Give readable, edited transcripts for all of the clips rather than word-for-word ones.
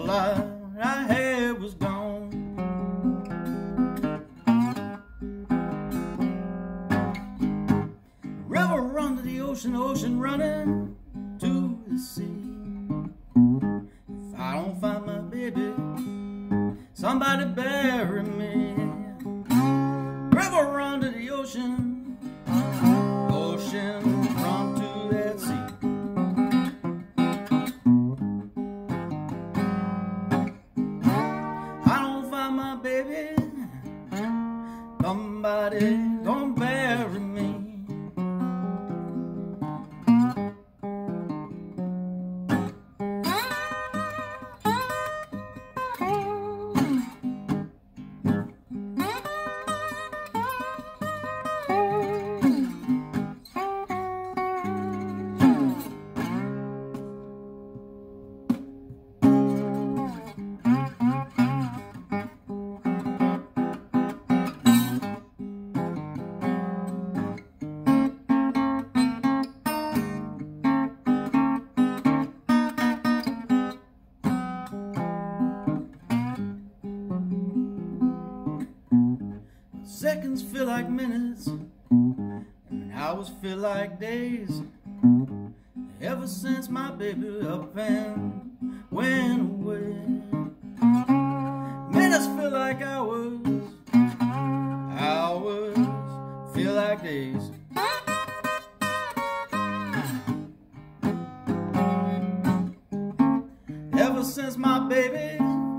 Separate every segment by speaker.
Speaker 1: life I had was gone. River run to the ocean, ocean running to the sea. If I don't find my baby, somebody bury me. River run to the ocean, ocean run to that sea. I don't find my baby, somebody gonna bury me. Seconds feel like minutes, and hours feel like days. Ever since my baby up and went away. Minutes feel like hours, hours feel like days. Ever since my baby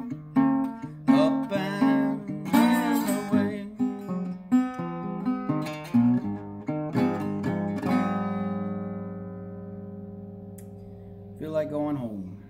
Speaker 1: up and went away. Feel like going home.